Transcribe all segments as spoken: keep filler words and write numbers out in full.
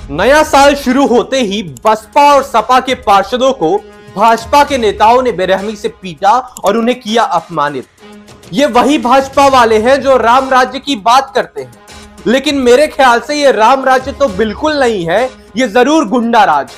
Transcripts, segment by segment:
नया साल शुरू होते ही बसपा और सपा के पार्षदों को भाजपा के नेताओं ने बेरहमी से पीटा और उन्हें किया अपमानित। ये वही भाजपा वाले हैं जो राम राज्य की बात करते हैं, लेकिन मेरे ख्याल से ये राम राज्य तो बिल्कुल नहीं है, ये जरूर गुंडा राज।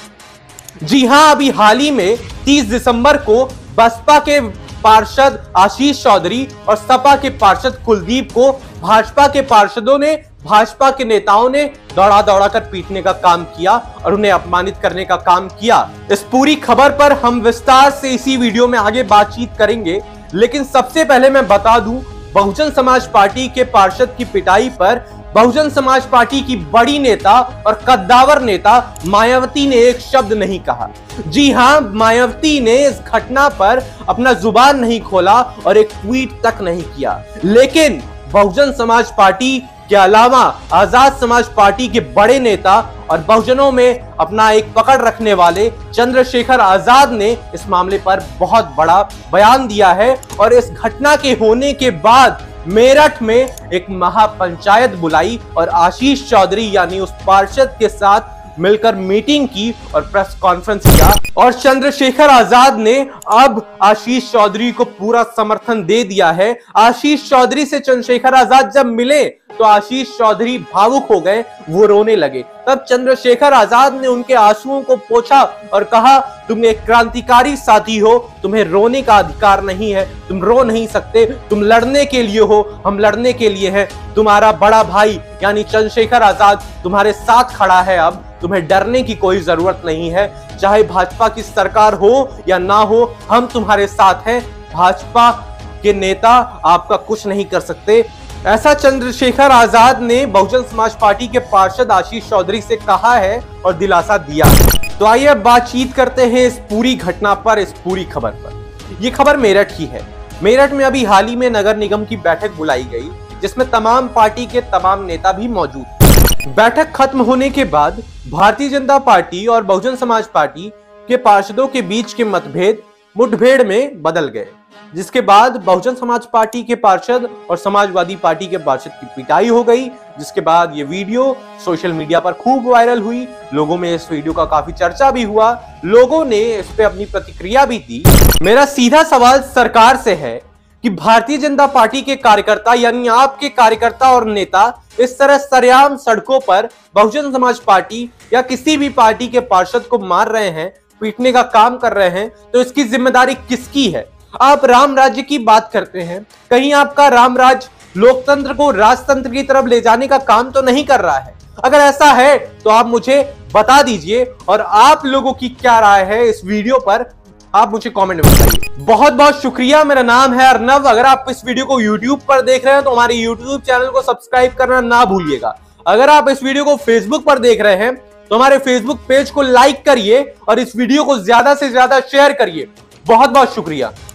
जी हां, अभी हाल ही में तीस दिसंबर को बसपा के पार्षद आशीष चौधरी और सपा के पार्षद कुलदीप को भाजपा के पार्षदों ने, भाजपा के नेताओं ने दौड़ा दौड़ा कर पीटने का काम किया और उन्हें अपमानित करने का काम किया। इस पूरी खबर पर हम विस्तार से इसी वीडियो में आगे बातचीत करेंगे, लेकिन सबसे पहले मैं बता दूं, बहुजन समाज पार्टी के पार्षद की पिटाई पर बहुजन समाज पार्टी की बड़ी नेता और कद्दावर नेता मायावती ने एक शब्द नहीं कहा। जी हां, मायावती ने इस घटना पर अपना जुबान नहीं खोला और एक ट्वीट तक नहीं किया, लेकिन बहुजन समाज पार्टी के अलावा आजाद समाज पार्टी के बड़े नेता और बहुजनों में अपना एक पकड़ रखने वाले चंद्रशेखर आजाद ने इस मामले पर बहुत बड़ा बयान दिया है। और इस घटना के होने के बाद मेरठ में एक महापंचायत बुलाई और आशीष चौधरी यानी उस पार्षद के साथ मिलकर मीटिंग की और प्रेस कॉन्फ्रेंस किया और चंद्रशेखर आजाद ने अब आशीष चौधरी को पूरा समर्थन दे दिया है। आशीष चौधरी से चंद्रशेखर आजाद जब मिले तो आशीष चौधरी भावुक हो गए, वो रोने लगे। तब चंद्रशेखर आजाद ने उनके आंसुओं को पोंछा और कहा, तुम एक क्रांतिकारी साथी हो, तुम्हें रोने का अधिकार नहीं है, तुम रो नहीं सकते, तुम लड़ने के लिए हो, हम लड़ने के लिए हैं। तुम्हारा बड़ा भाई यानी चंद्रशेखर आजाद तुम्हारे साथ खड़ा है, अब तुम्हें डरने की कोई जरूरत नहीं है। चाहे भाजपा की सरकार हो या ना हो, हम तुम्हारे साथ हैं। भाजपा के नेता आपका कुछ नहीं कर सकते। ऐसा चंद्रशेखर आजाद ने बहुजन समाज पार्टी के पार्षद आशीष चौधरी से कहा है और दिलासा दिया है। तो आइए अब बातचीत करते हैं इस पूरी घटना पर, इस पूरी खबर पर। यह खबर मेरठ की है। मेरठ में अभी हाल ही में नगर निगम की बैठक बुलाई गई, जिसमें तमाम पार्टी के तमाम नेता भी मौजूद थे। बैठक खत्म होने के बाद भारतीय जनता पार्टी और बहुजन समाज पार्टी के पार्षदों के बीच के मतभेद मुठभेड़ में बदल गए, जिसके बाद बहुजन समाज पार्टी के पार्षद और समाजवादी पार्टी के पार्षद की पिटाई हो गई। जिसके बाद ये वीडियो सोशल मीडिया पर खूब वायरल हुई, लोगों में इस वीडियो का काफी चर्चा भी हुआ, लोगों ने इस पे अपनी प्रतिक्रिया भी दी। मेरा सीधा सवाल सरकार से है कि भारतीय जनता पार्टी के कार्यकर्ता यानी आपके कार्यकर्ता और नेता इस तरह सरेआम सड़कों पर बहुजन समाज पार्टी या किसी भी पार्टी के पार्षद को मार रहे हैं, पीटने का काम कर रहे हैं, तो इसकी जिम्मेदारी किसकी है? आप राम राज्य की बात करते हैं, कहीं आपका राम राज्य लोकतंत्र को राजतंत्र की तरफ ले जाने का काम तो नहीं कर रहा है? अगर ऐसा है तो आप मुझे बता दीजिए और आप लोगों की क्या राय है इस वीडियो पर, आप मुझे कमेंट में बताइए। बहुत बहुत शुक्रिया। मेरा नाम है अर्नव। अगर आप इस वीडियो को यूट्यूब पर देख रहे हैं तो हमारे यूट्यूब चैनल को सब्सक्राइब करना ना भूलिएगा। अगर आप इस वीडियो को फेसबुक पर देख रहे हैं तो हमारे फेसबुक पेज को लाइक करिए और इस वीडियो को ज्यादा से ज्यादा शेयर करिए। बहुत बहुत शुक्रिया।